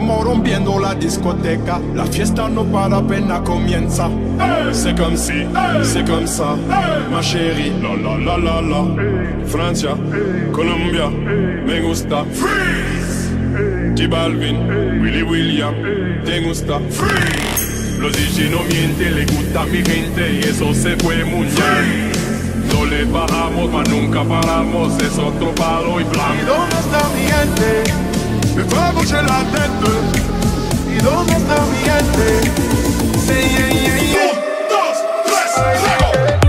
estamos rompiendo la discoteca. La fiesta no para, apenas comienza. C'est comme si, c'est comme ça, ma chérie. La la la la la. Francia, Colombia, me gusta. Freeze. J Balvin, Willy William, te gusta. Freeze. Los DJ no mienten, le gusta a mi gente y eso se fue muy bien. No le bajamos, mas nunca paramos, es otro palo y plan. ¿Y dónde está mi gente? Me fue a bouger la tête. ¿Y dónde está mi gente? Say yeah, yeah, yeah. 1, 2, 3, ¡Lego!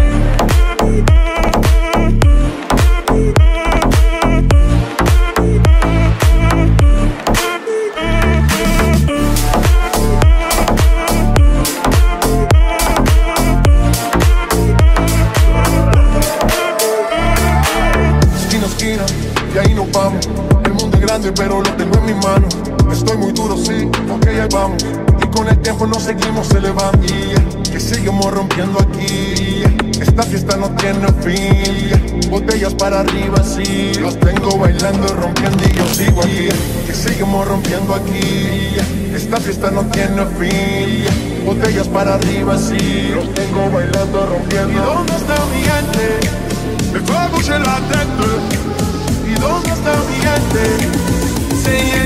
Y ahí nos vamos. El mundo es grande pero lo tengo en mis manos. Estoy muy duro, sí, ok, ahí vamos. Y con el tiempo nos seguimos elevando. Que seguimos rompiendo aquí. Esta fiesta no tiene fin. Botellas para arriba, sí. Los tengo bailando, rompiendo y yo sigo aquí. Que seguimos rompiendo aquí. Esta fiesta no tiene fin. Botellas para arriba, sí. Los tengo bailando, rompiendo. ¿Y dónde está mi gente? Me fue a bouger la tête. ¿Y dónde está mi gente? Say yeah.